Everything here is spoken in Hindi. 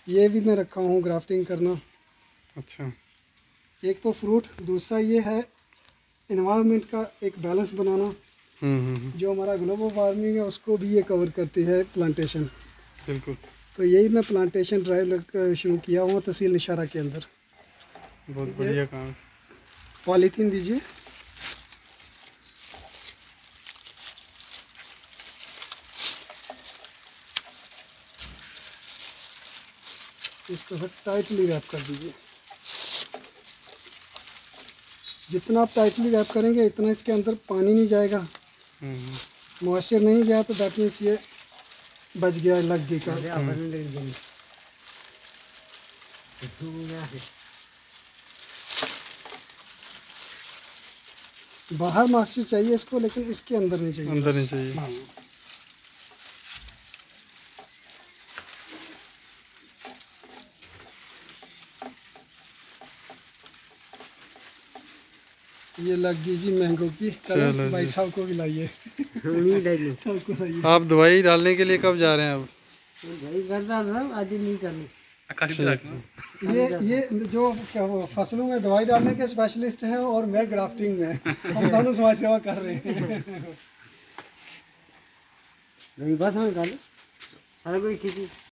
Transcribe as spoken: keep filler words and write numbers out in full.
ये भी मैं रखा हूँ ग्राफ्टिंग करना। अच्छा, एक तो फ्रूट, दूसरा ये है इन्वायरमेंट का एक बैलेंस बनाना। हम्म हम्म जो हमारा ग्लोबल वार्मिंग है उसको भी ये कवर करती है प्लांटेशन। बिल्कुल। तो यही मैं प्लांटेशन ड्राइव शुरू किया हुआ तहसील इशारा के अंदर। बहुत बढ़िया काम है। पॉलीथीन दीजिए। इसको टाइटली रैप कर दीजिए। जितना आप टाइटली रैप करेंगे इतना इसके अंदर पानी नहीं जाएगा, मॉइस्चर नहीं गया, तो दैट मीन्स ये बच गया, लग गई का। बाहर मॉइस्चर चाहिए इसको, लेकिन इसके अंदर नहीं चाहिए, अंदर नहीं चाहिए। हाँ। ये लग गई जी मैंगो की कलम। भाई साहब को भी लाइए। सबको लाइए। आप दवाई डालने के लिए कब जा रहे हैं अब? आज नहीं करनी। ये ये जो क्या वो फसलों में दवाई डालने के स्पेशलिस्ट हैं और मैं ग्राफ्टिंग में, हम दोनों समाज सेवा कर रहे हैं। बस हम